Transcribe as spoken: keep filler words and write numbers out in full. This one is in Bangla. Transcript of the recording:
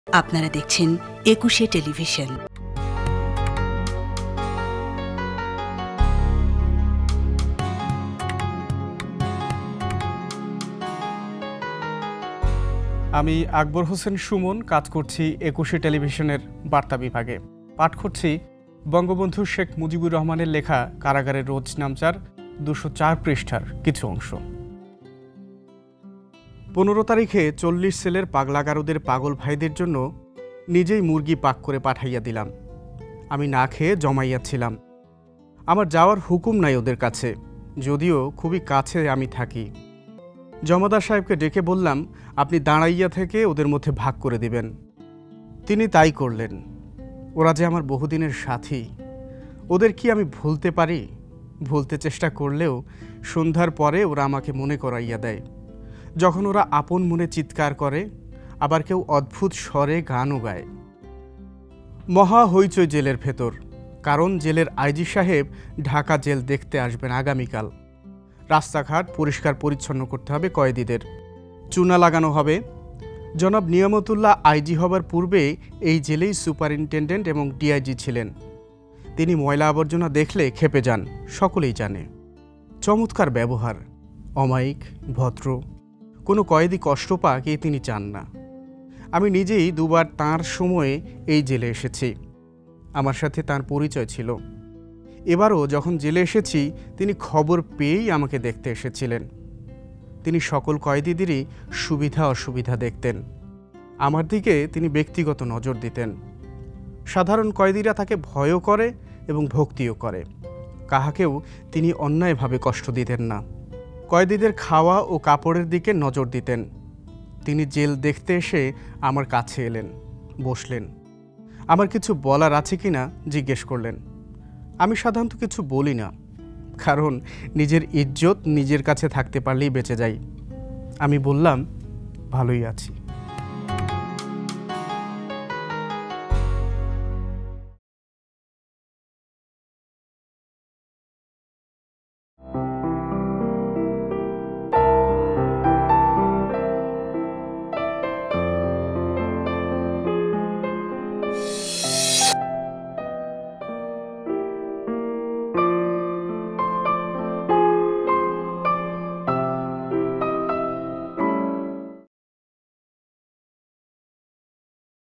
আপনারা দেখছেন একুশে টেলিভিশন। আমি আকবর হোসেন সুমন, কাজ করছি একুশে টেলিভিশনের বার্তা বিভাগে। পাঠ করছি বঙ্গবন্ধু শেখ মুজিবুর রহমানের লেখা কারাগারের রোজ নামচার দুশো চার পৃষ্ঠার কিছু অংশ। পনেরো তারিখে চল্লিশ সেলের পাগলাগারুদের পাগল ভাইদের জন্য নিজেই মুরগি পাক করে পাঠাইয়া দিলাম। আমি না খেয়ে জমাইয়াছিলাম। আমার যাওয়ার হুকুম নাই ওদের কাছে, যদিও খুবই কাছে আমি থাকি। জমাদার সাহেবকে ডেকে বললাম, আপনি দাঁড়াইয়া থেকে ওদের মধ্যে ভাগ করে দিবেন। তিনি তাই করলেন। ওরা যে আমার বহুদিনের সাথী, ওদের কি আমি ভুলতে পারি? ভুলতে চেষ্টা করলেও সন্ধ্যার পরে ওরা আমাকে মনে করাইয়া দেয়। যখন ওরা আপন মনে চিৎকার করে, আবার কেউ অদ্ভুত স্বরে গানও গায়। মহা হইচই জেলের ভেতর, কারণ জেলের আইজি সাহেব ঢাকা জেল দেখতে আসবেন আগামীকাল। রাস্তাঘাট পরিষ্কার পরিচ্ছন্ন করতে হবে কয়েদিদের, চুনা লাগানো হবে। জনাব নিয়ামতুল্লাহ আইজি হবার পূর্বে এই জেলেই সুপারিনটেন্ডেন্ট এবং ডিআইজি ছিলেন। তিনি ময়লা আবর্জনা দেখলে খেপে যান, সকলেই জানে। চমৎকার ব্যবহার, অমায়িক, ভদ্র, কোনো কয়েদি কষ্ট পাক এই তিনি চান না। আমি নিজেই দুবার তাঁর সময়ে এই জেলে এসেছি, আমার সাথে তাঁর পরিচয় ছিল। এবারও যখন জেলে এসেছি, তিনি খবর পেয়েই আমাকে দেখতে এসেছিলেন। তিনি সকল কয়েদিদেরই সুবিধা অসুবিধা দেখতেন। আমার দিকে তিনি ব্যক্তিগত নজর দিতেন। সাধারণ কয়েদিরা তাকে ভয়ও করে এবং ভক্তিও করে। কাহাকেও তিনি অন্যায়ভাবে কষ্ট দিতেন না। কয়েদিদের খাওয়া ও কাপড়ের দিকে নজর দিতেন। তিনি জেল দেখতে এসে আমার কাছে এলেন, বসলেন। আমার কিছু বলার আছে কি না জিজ্ঞেস করলেন। আমি সাধারণত কিছু বলি না, কারণ নিজের ইজ্জত নিজের কাছে থাকতে পারলেই বেঁচে যাই। আমি বললাম, ভালোই আছি।